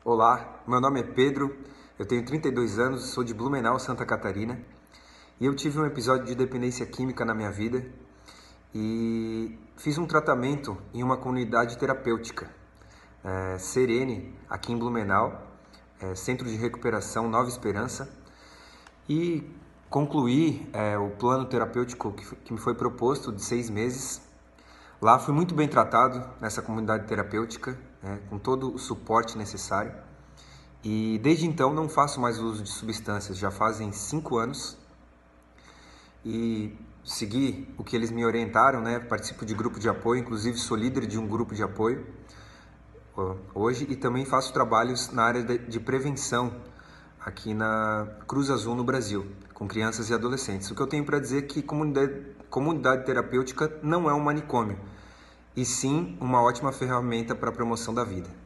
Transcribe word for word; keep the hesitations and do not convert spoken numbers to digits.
Olá, meu nome é Pedro, eu tenho trinta e dois anos, sou de Blumenau, Santa Catarina, e eu tive um episódio de dependência química na minha vida e fiz um tratamento em uma comunidade terapêutica, é, Serene, aqui em Blumenau, é, Centro de Recuperação Nova Esperança, e concluí é, o plano terapêutico que, que me foi proposto de seis meses. Lá fui muito bem tratado nessa comunidade terapêutica, né, com todo o suporte necessário. E desde então não faço mais uso de substâncias, já fazem cinco anos. E segui o que eles me orientaram, né, participo de grupo de apoio, inclusive sou líder de um grupo de apoio hoje. E também faço trabalhos na área de prevenção aqui na Cruz Azul no Brasil, com crianças e adolescentes. O que eu tenho para dizer é que comunidade, comunidade terapêutica não é um manicômio, e sim uma ótima ferramenta para a promoção da vida.